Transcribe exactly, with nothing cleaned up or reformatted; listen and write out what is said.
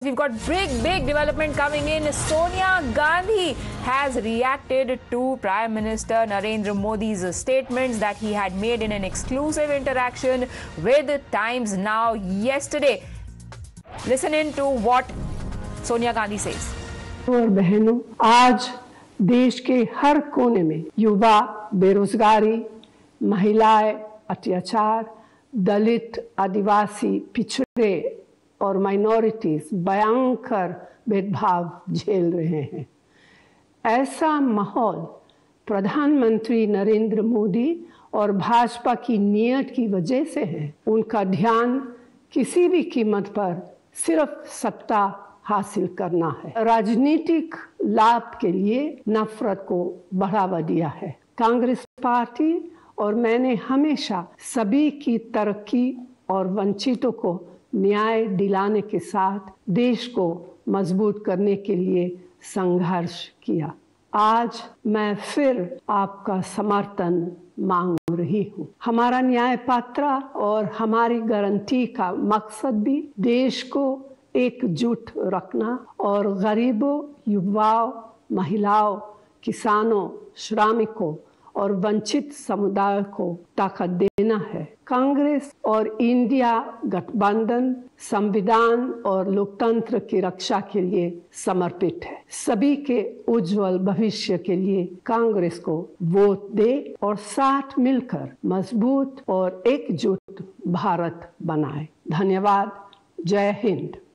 We've got big, big development coming in. Sonia Gandhi has reacted to Prime Minister Narendra Modi's statements that he had made in an exclusive interaction with Times Now yesterday. Listen in to what Sonia Gandhi says. और बहनों, आज देश के हर कोने में युवा बेरोजगारी, महिलाएं अत्याचार, दलित, आदिवासी, पिछड़े और माइनॉरिटीज भयंकर भेदभाव झेल रहे हैं। ऐसा माहौल प्रधानमंत्री नरेंद्र मोदी और भाजपा की नीयत की वजह से है। उनका ध्यान किसी भी कीमत पर सिर्फ सत्ता हासिल करना है। राजनीतिक लाभ के लिए नफरत को बढ़ावा दिया है। कांग्रेस पार्टी और मैंने हमेशा सभी की तरक्की और वंचितों को न्याय दिलाने के साथ देश को मजबूत करने के लिए संघर्ष किया। आज मैं फिर आपका समर्थन मांग रही हूँ। हमारा न्याय पात्र और हमारी गारंटी का मकसद भी देश को एकजुट रखना और गरीबों, युवाओं, महिलाओं, किसानों, श्रमिकों और वंचित समुदाय को ताकत देना है। कांग्रेस और इंडिया गठबंधन संविधान और लोकतंत्र की रक्षा के लिए समर्पित है। सभी के उज्जवल भविष्य के लिए कांग्रेस को वोट दे और साथ मिलकर मजबूत और एकजुट भारत बनाए। धन्यवाद। जय हिंद।